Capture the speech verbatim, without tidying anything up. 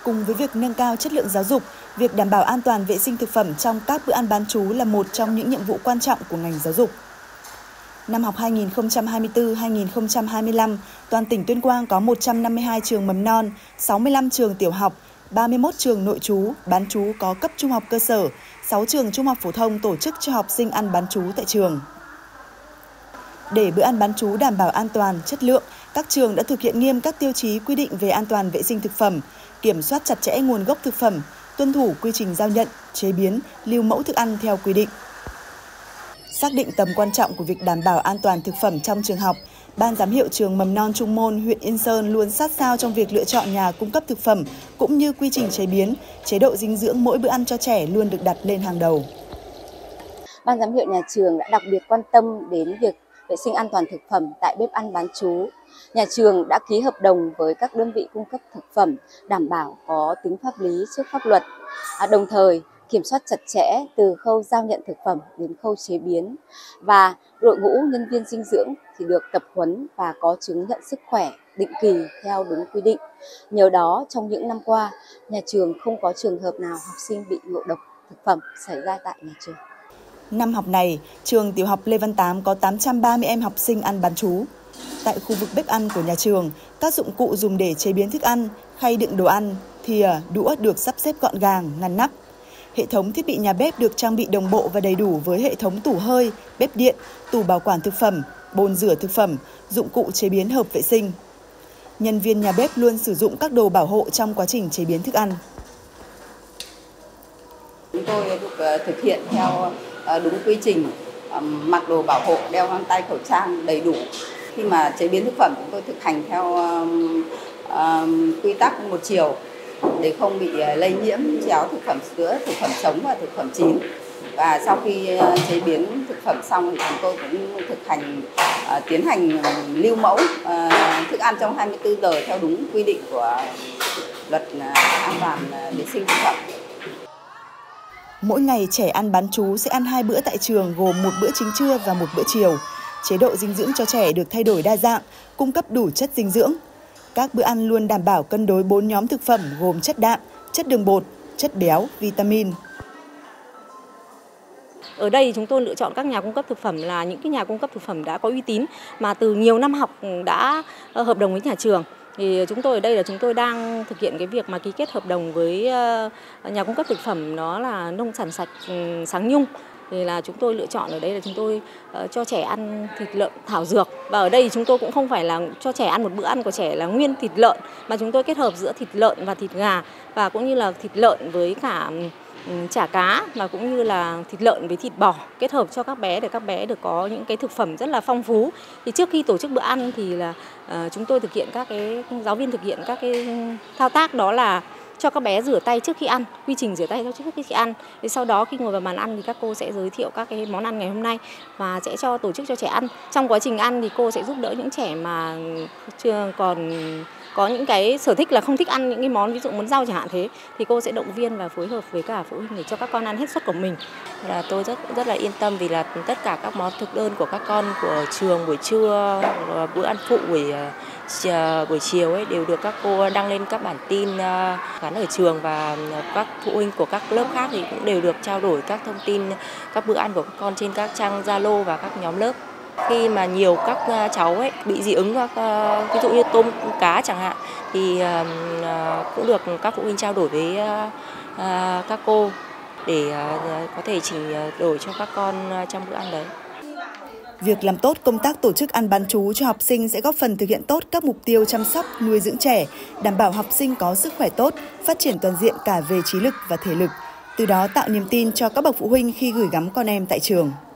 Cùng với việc nâng cao chất lượng giáo dục, việc đảm bảo an toàn vệ sinh thực phẩm trong các bữa ăn bán trú là một trong những nhiệm vụ quan trọng của ngành giáo dục. Năm học hai nghìn không trăm hai mươi tư hai nghìn không trăm hai mươi lăm, toàn tỉnh Tuyên Quang có một trăm năm mươi hai trường mầm non, sáu mươi lăm trường tiểu học, ba mươi mốt trường nội trú, bán trú có cấp trung học cơ sở, sáu trường trung học phổ thông tổ chức cho học sinh ăn bán trú tại trường. Để bữa ăn bán trú đảm bảo an toàn, chất lượng, các trường đã thực hiện nghiêm các tiêu chí quy định về an toàn vệ sinh thực phẩm, kiểm soát chặt chẽ nguồn gốc thực phẩm, tuân thủ quy trình giao nhận, chế biến, lưu mẫu thức ăn theo quy định. Xác định tầm quan trọng của việc đảm bảo an toàn thực phẩm trong trường học, Ban giám hiệu trường mầm non Trung Môn huyện Yên Sơn luôn sát sao trong việc lựa chọn nhà cung cấp thực phẩm cũng như quy trình chế biến, chế độ dinh dưỡng mỗi bữa ăn cho trẻ luôn được đặt lên hàng đầu. Ban giám hiệu nhà trường đã đặc biệt quan tâm đến việc vệ sinh an toàn thực phẩm tại bếp ăn bán trú. Nhà trường đã ký hợp đồng với các đơn vị cung cấp thực phẩm đảm bảo có tính pháp lý trước pháp luật, à, đồng thời kiểm soát chặt chẽ từ khâu giao nhận thực phẩm đến khâu chế biến, và đội ngũ nhân viên dinh dưỡng thì được tập huấn và có chứng nhận sức khỏe định kỳ theo đúng quy định. Nhờ đó, trong những năm qua, nhà trường không có trường hợp nào học sinh bị ngộ độc thực phẩm xảy ra tại nhà trường. Năm học này, trường tiểu học Lê Văn Tám có tám trăm ba mươi em học sinh ăn bán trú. Tại khu vực bếp ăn của nhà trường, các dụng cụ dùng để chế biến thức ăn, khay đựng đồ ăn, thìa, đũa được sắp xếp gọn gàng, ngăn nắp. Hệ thống thiết bị nhà bếp được trang bị đồng bộ và đầy đủ với hệ thống tủ hơi, bếp điện, tủ bảo quản thực phẩm, bồn rửa thực phẩm, dụng cụ chế biến hợp vệ sinh. Nhân viên nhà bếp luôn sử dụng các đồ bảo hộ trong quá trình chế biến thức ăn. Chúng tôi được thực hiện theo đúng quy trình, mặc đồ bảo hộ, đeo găng tay, khẩu trang đầy đủ. Khi mà chế biến thực phẩm, chúng tôi thực hành theo uh, quy tắc một chiều để không bị lây nhiễm chéo thực phẩm sữa, thực phẩm sống và thực phẩm chín. Và sau khi chế biến thực phẩm xong thì chúng tôi cũng thực hành uh, tiến hành lưu mẫu uh, thức ăn trong hai mươi tư giờ theo đúng quy định của luật uh, an toàn uh, vệ sinh thực phẩm. Mỗi ngày trẻ ăn bán trú sẽ ăn hai bữa tại trường gồm một bữa chính trưa và một bữa chiều. Chế độ dinh dưỡng cho trẻ được thay đổi đa dạng, cung cấp đủ chất dinh dưỡng. Các bữa ăn luôn đảm bảo cân đối bốn nhóm thực phẩm gồm chất đạm, chất đường bột, chất béo, vitamin. Ở đây chúng tôi lựa chọn các nhà cung cấp thực phẩm là những cái nhà cung cấp thực phẩm đã có uy tín mà từ nhiều năm học đã hợp đồng với nhà trường. Thì chúng tôi ở đây là chúng tôi đang thực hiện cái việc mà ký kết hợp đồng với nhà cung cấp thực phẩm, nó là nông sản sạch Sáng Nhung. Thì là chúng tôi lựa chọn ở đây là chúng tôi uh, cho trẻ ăn thịt lợn thảo dược. Và ở đây chúng tôi cũng không phải là cho trẻ ăn một bữa ăn của trẻ là nguyên thịt lợn, mà chúng tôi kết hợp giữa thịt lợn và thịt gà, và cũng như là thịt lợn với cả um, chả cá, và cũng như là thịt lợn với thịt bò, kết hợp cho các bé để các bé được có những cái thực phẩm rất là phong phú. Thì trước khi tổ chức bữa ăn thì là uh, chúng tôi thực hiện các cái giáo viên thực hiện các cái thao tác, đó là cho các bé rửa tay trước khi ăn, quy trình rửa tay trước khi ăn. Thì sau đó khi ngồi vào bàn ăn thì các cô sẽ giới thiệu các cái món ăn ngày hôm nay và sẽ cho tổ chức cho trẻ ăn. Trong quá trình ăn thì cô sẽ giúp đỡ những trẻ mà chưa còn có những cái sở thích là không thích ăn những cái món ví dụ muốn rau chẳng hạn, thế thì cô sẽ động viên và phối hợp với cả phụ huynh để cho các con ăn hết suất của mình. Là tôi rất rất là yên tâm vì là tất cả các món thực đơn của các con của trường buổi trưa, bữa ăn phụ buổi buổi chiều ấy đều được các cô đăng lên các bản tin gắn ở trường, và các phụ huynh của các lớp khác thì cũng đều được trao đổi các thông tin các bữa ăn của các con trên các trang Zalo và các nhóm lớp. Khi mà nhiều các cháu ấy bị dị ứng các ví dụ như tôm cá chẳng hạn thì cũng được các phụ huynh trao đổi với các cô để có thể chỉnh đổi cho các con trong bữa ăn đấy. Việc làm tốt công tác tổ chức ăn bán trú cho học sinh sẽ góp phần thực hiện tốt các mục tiêu chăm sóc, nuôi dưỡng trẻ, đảm bảo học sinh có sức khỏe tốt, phát triển toàn diện cả về trí lực và thể lực, từ đó tạo niềm tin cho các bậc phụ huynh khi gửi gắm con em tại trường.